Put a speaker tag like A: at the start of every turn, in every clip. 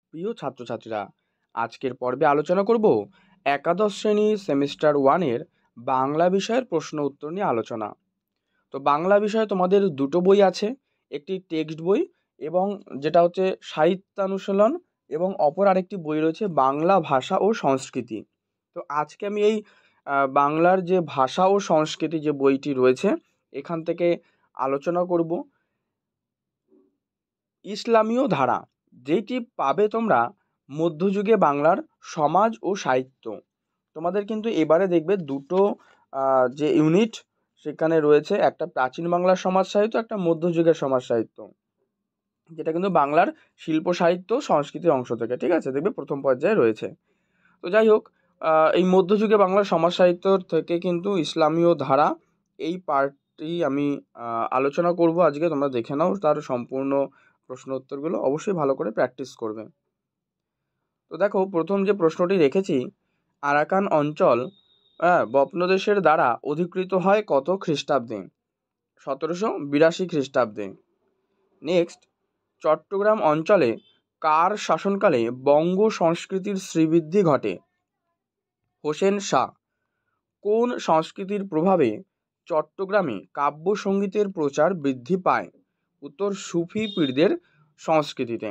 A: প্রিয় ছাত্রছাত্রীরা, আজকের পর্বে আলোচনা করব একাদশ শ্রেণী সেমিস্টার ওয়ানের বাংলা বিষয়ের প্রশ্ন উত্তর নিয়ে আলোচনা। তো বাংলা বিষয়ে তোমাদের দুটো বই আছে, একটি টেক্সট বই এবং যেটা হচ্ছে সাহিত্যানুশীলন, এবং অপর আরেকটি বই রয়েছে বাংলা ভাষা ও সংস্কৃতি। তো আজকে আমি এই বাংলার যে ভাষা ও সংস্কৃতি যে বইটি রয়েছে এখান থেকে আলোচনা করব ইসলামীয় ধারা, যেটি পাবে তোমরা মধ্যযুগে বাংলার সমাজ ও সাহিত্য। তোমাদের কিন্তু এবারে দেখবে দুটো যে ইউনিট সেখানে রয়েছে, একটা প্রাচীন বাংলার সমাজ সাহিত্য, একটা মধ্যযুগের সমাজ সাহিত্য, যেটা কিন্তু বাংলার শিল্প সাহিত্য সংস্কৃতির অংশ থেকে, ঠিক আছে, দেখবে প্রথম পর্যায়ে রয়েছে। তো যাই হোক, এই মধ্যযুগে বাংলার সমাজ সাহিত্য থেকে কিন্তু ইসলামীয় ধারা এই পার্টটি আমি আলোচনা করব আজকে। তোমরা দেখে নাও তার সম্পূর্ণ প্রশ্ন উত্তরগুলো, অবশ্যই ভালো করে প্র্যাকটিস করবে। তো দেখো, প্রথম যে প্রশ্নটি রেখেছি, আরাকান অঞ্চল বপ্নদেশের দ্বারা অধিকৃত হয় কত খ্রিস্টাব্দে? 1782 খ্রিস্টাব্দে। নেক্সট, চট্টগ্রাম অঞ্চলে কার শাসনকালে বঙ্গ সংস্কৃতির শ্রীবৃদ্ধি ঘটে? হোসেন শাহ। কোন সংস্কৃতির প্রভাবে চট্টগ্রামে কাব্য সঙ্গীতের প্রচার বৃদ্ধি পায়? উত্তর, সুফি পীরদের সংস্কৃতিতে।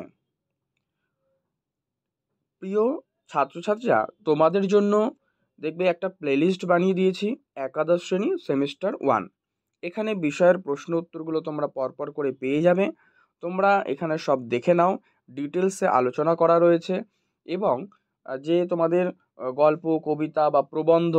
A: প্রিয় ছাত্রছাত্রীরা, তোমাদের জন্য দেখবে একটা প্লেলিস্ট বানিয়ে দিয়েছি, একাদশ শ্রেণী সেমিস্টার ওয়ান। এখানে বিষয়ের প্রশ্ন উত্তরগুলো তোমরা পরপর করে পেয়ে যাবে। তোমরা এখানে সব দেখে নাও, ডিটেলসে আলোচনা করা রয়েছে, এবং যে তোমাদের গল্প, কবিতা বা প্রবন্ধ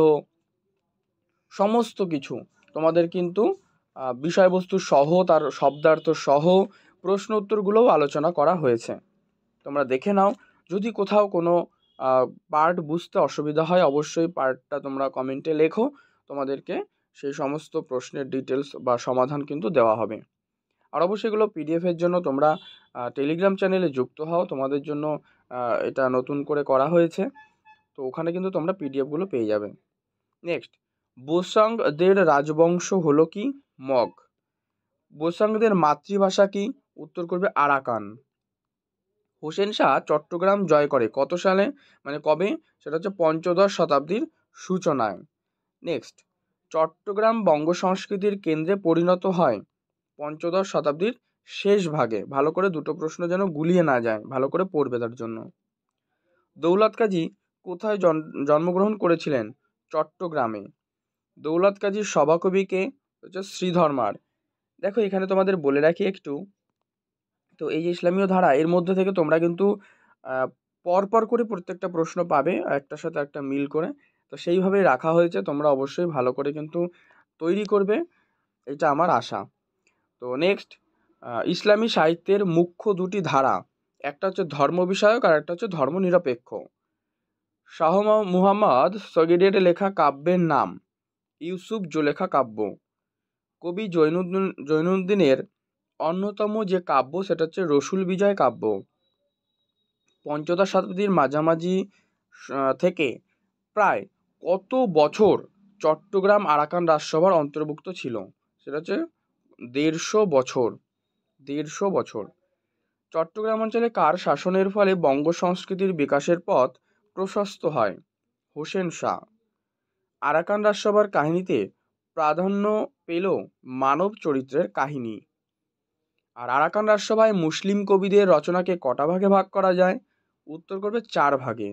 A: সমস্ত কিছু তোমাদের কিন্তু বিষয়বস্তু সহ, তার শব্দার্থ সহ প্রশ্ন উত্তরগুলোও আলোচনা করা হয়েছে। তোমরা দেখে নাও। যদি কোথাও কোনো পার্ট বুঝতে অসুবিধা হয়, অবশ্যই পার্টটা তোমরা কমেন্টে লেখো, তোমাদেরকে সেই সমস্ত প্রশ্নের ডিটেলস বা সমাধান কিন্তু দেওয়া হবে। আর অবশ্যই এগুলো পিডিএফের জন্য তোমরা টেলিগ্রাম চ্যানেলে যুক্ত হও, তোমাদের জন্য এটা নতুন করে করা হয়েছে, তো ওখানে কিন্তু তোমরা পিডিএফগুলো পেয়ে যাবে। নেক্সট, বোসাংদের রাজবংশ হলো কি? মগ। বোসাংদের মাতৃভাষা কি? উত্তর করবে আরাকান। হোসেন শাহ চট্টগ্রাম জয় করে কত সালে, মানে কবে? সেটা হচ্ছে পঞ্চদশ শতাব্দীর সূচনায়। নেক্সট, চট্টগ্রাম বঙ্গ সংস্কৃতির কেন্দ্রে পরিণত হয় পঞ্চদশ শতাব্দীর শেষ ভাগে। ভালো করে দুটো প্রশ্ন যেন গুলিয়ে না যায়, ভালো করে পড়বে তার জন্য। দৌলত কাজী কোথায় জন্মগ্রহণ করেছিলেন? চট্টগ্রামে। দৌলত কাজীর সভাকবিকে হচ্ছে শ্রীধর্মার। দেখো, এখানে তোমাদের বলে রাখি একটু, তো এই যে ইসলামীয় ধারা, এর মধ্যে থেকে তোমরা কিন্তু পরপর করে প্রত্যেকটা প্রশ্ন পাবে, একটার সাথে একটা মিল করে, তো সেইভাবেই রাখা হয়েছে। তোমরা অবশ্যই ভালো করে কিন্তু তৈরি করবে, এটা আমার আশা। তো নেক্সট, ইসলামী সাহিত্যের মুখ্য দুটি ধারা, একটা হচ্ছে ধর্ম বিষয়ক আর একটা হচ্ছে ধর্ম নিরপেক্ষ। শাহ মুহাম্মদ সগিরের লেখা কাব্যের নাম? ইউসুফ জুলেখা কাব্য। কবি জৈনুদ্দিনের অন্যতম যে কাব্য সেটা হচ্ছে রসুল বিজয় কাব্য। পঞ্চদশ শতাব্দীর মাঝামাঝি থেকে প্রায় কত বছর চট্টগ্রাম আরাকান রাজসভার অন্তর্ভুক্ত ছিল? সেটা হচ্ছে 150 বছর। 150 বছর। চট্টগ্রাম অঞ্চলে কার শাসনের ফলে বঙ্গ সংস্কৃতির বিকাশের পথ প্রশস্ত হয়? হোসেন শাহ। আরাকান রাজসভার কাহিনীতে প্রাধান্য পেল মানব চরিত্রের কাহিনী। আর আরাকান রাজসভায় মুসলিম কবিদের রচনাকে কটা ভাগে ভাগ করা যায়? উত্তর করবে 4 ভাগে।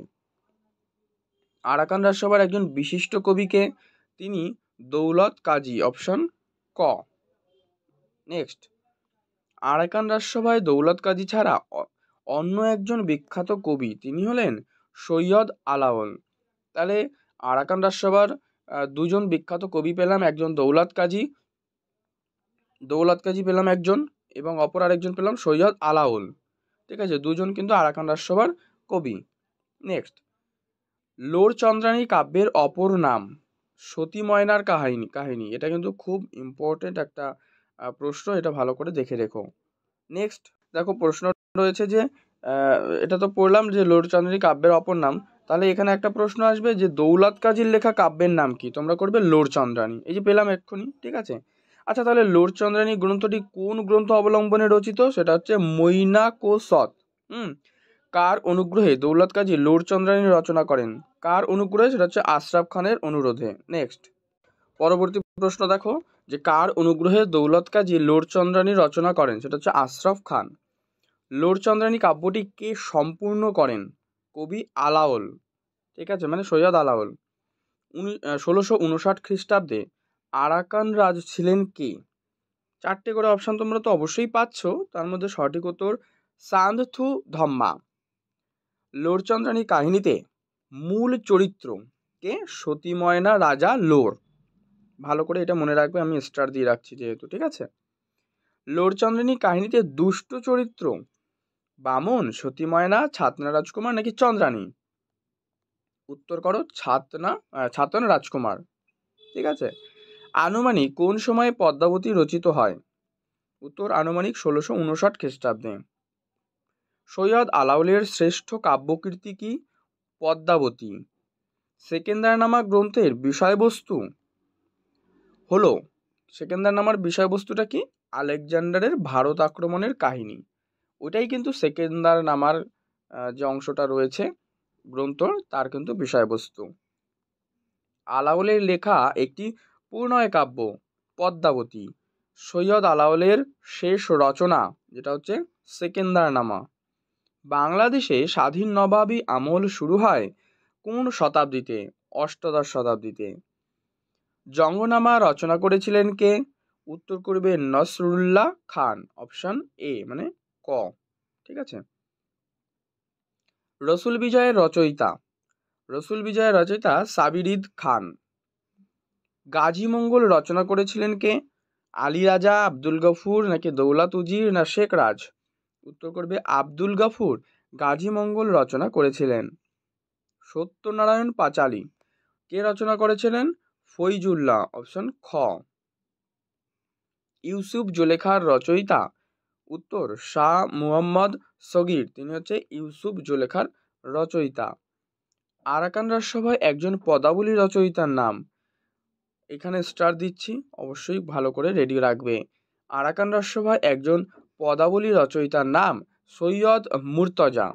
A: আরাকান রাজসভার একজন বিশিষ্ট কবিকে? তিনি দৌলত কাজী, অপশন ক। নেক্সট, আরাকান রাজসভায় দৌলত কাজী ছাড়া অন্য একজন বিখ্যাত কবি, তিনি হলেন সৈয়দ আলাওল। তাহলে আরাকান রাজসভার দুজন বিখ্যাত কবি পেলাম, একজন দৌলত কাজী পেলাম একজন, এবং অপর আরেকজন পেলাম সৈয়দ আলাওল। ঠিক আছে, দুজন কিন্তু আরাকান রাজসভার কবি। নেক্সট, লোর চন্দ্রানী কাব্যের অপর নাম? সতী ময়নার কাহিনী। এটা কিন্তু খুব ইম্পর্টেন্ট একটা প্রশ্ন, এটা ভালো করে দেখে রেখো। নেক্সট দেখো, প্রশ্ন রয়েছে যে এটা তো পড়লাম যে লোর চন্দ্রানী কাব্যের অপর নাম, তাহলে এখানে একটা প্রশ্ন আসবে যে দৌলত কাজীর লেখা কাব্যের নাম কি? তোমরা করবে লোর চন্দ্রানী, এই যে পেলাম এক্ষুনি, ঠিক আছে। আচ্ছা, তাহলে লোর চন্দ্রানী গ্রন্থটি কোন গ্রন্থ অবলম্বনে রচিত? সেটা হচ্ছে মৈনাকোসত। কার অনুগ্রহে দৌলত কাজী লোর চন্দ্রানী রচনা করেন? কার অনুগ্রহে? সেটা হচ্ছে আশরাফ খানের অনুরোধে। নেক্সট পরবর্তী প্রশ্ন দেখো যে কার অনুগ্রহে দৌলত কাজী লোর চন্দ্রানী রচনা করেন? সেটা হচ্ছে আশরাফ খান। লোর চন্দ্রানী কাব্যটি কে সম্পূর্ণ করেন? কবি আলাওল, ঠিক আছে, মানে সৈয়দ আলাওল। 1659 খ্রিস্টাব্দে আরাকান রাজ ছিলেন কে? চারটে করে অপশান তোমরা তো অবশ্যই পাচ্ছ, তার মধ্যে সঠিক উত্তর সান্ধু ধম্মা। লোর চন্দ্রানী কাহিনীতে মূল চরিত্র কে? সতী ময়না রাজা লোর। ভালো করে এটা মনে রাখবে, আমি স্টার দিয়ে রাখছি যেহেতু, ঠিক আছে। লোর চন্দ্রানী কাহিনীতে দুষ্ট চরিত্র বামন, সতী ময়না, ছাতনা রাজকুমার নাকি চন্দ্রানী? উত্তর করো ছাতনা রাজকুমার, ঠিক আছে। আনুমানিক কোন সময়ে পদ্মাবতী রচিত হয়? উত্তর আনুমানিক 1659 খ্রিস্টাব্দে। সৈয়দ আলাওলের শ্রেষ্ঠ কাব্যকীর্তি কি? পদ্মাবতী। সেকেন্দারনামা গ্রন্থের বিষয়বস্তু হলো, সেকেন্দারনামার বিষয়বস্তুটা কি? আলেকজান্ডারের ভারত আক্রমণের কাহিনী। ওইটাই কিন্তু সেকেন্দারনামার যে অংশটা রয়েছে গ্রন্থ, তার কিন্তু বিষয়বস্তু। আলাওলের লেখা একটি পূর্ণয় কাব্য পদ্মাবতী। সৈয়দ আলাওলের শেষ রচনা যেটা হচ্ছে সেকেন্দারনামা। বাংলাদেশে স্বাধীন নবাবী আমল শুরু হয় কোন শতাব্দীতে? অষ্টাদশ শতাব্দীতে। জঙ্গনামা রচনা করেছিলেন কে? উত্তর করবে নসরুল্লাহ খান, অপশন এ মানে ক, ঠিক আছে। রসুল বিজয়ের রচয়িতা? রসুল বিজয়ের রচয়িতা সাবির ঈদ খান। গাজী মঙ্গল রচনা করেছিলেন কে? আলী রাজা, আব্দুল গফুর নাকি দৌলত উজির না শেখ রাজ? উত্তর করবে আব্দুল গফুর গাজী মঙ্গল রচনা করেছিলেন। সত্যনারায়ণ পাঁচালী কে রচনা করেছিলেন? ফৈজুল্লাহ, অপশন খ। ইউসুফ জুলেখার রচয়িতা? উত্তর শাহ মুহাম্মদ সগির, তিনি হচ্ছে ইউসুফ জুলেখার রচয়িতা। আরাকান রাজসভায় একজন পদাবলী রচয়িতার নাম? এখানে স্টার দিচ্ছি, অবশ্যই ভালো করে রেডি রাখবে। আরাকান রাজসভায় একজন পদাবলী রচয়িতার নাম সৈয়দ মুর্তজা।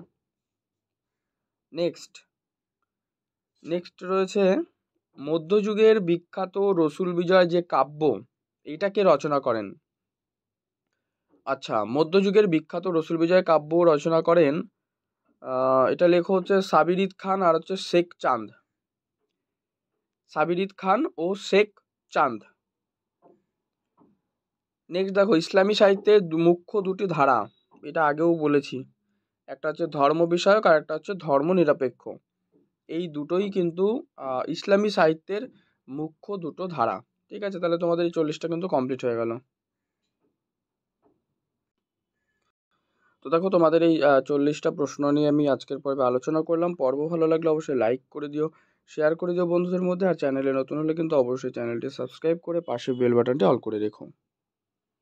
A: নেক্সট রয়েছে মধ্যযুগের বিখ্যাত রসুল বিজয় যে কাব্য, এটাকে রচনা করেন? আচ্ছা, মধ্যযুগের বিখ্যাত রসুল বিজয় কাব্য রচনা করেন, এটা লেখো হচ্ছে সাবির ঈদ খান আর হচ্ছে শেখ চাঁদ। সাবির ঈদ খান ও শেখ চাঁদ। নেক্সট দেখো ইসলামী সাহিত্যের মুখ্য দুটি ধারা, এটা আগেও বলেছি, একটা হচ্ছে ধর্ম বিষয়ক আর একটা হচ্ছে ধর্ম নিরপেক্ষ। এই দুটোই কিন্তু ইসলামী সাহিত্যের মুখ্য দুটো ধারা, ঠিক আছে। তাহলে তোমাদের এই 40টা কিন্তু কমপ্লিট হয়ে গেল। তো দেখো তোমাদের এই 40টা প্রশ্ন নিয়ে আমি আজকের পর্বে আলোচনা করলাম। পর্ব ভালো লাগলে অবশ্যই লাইক করে দিও, শেয়ার করে দিও বন্ধুদের মধ্যে, আর চ্যানেলে নতুন হলে কিন্তু অবশ্যই চ্যানেলটি সাবস্ক্রাইব করে পাশে বেল বাটনটি অল করে রেখো।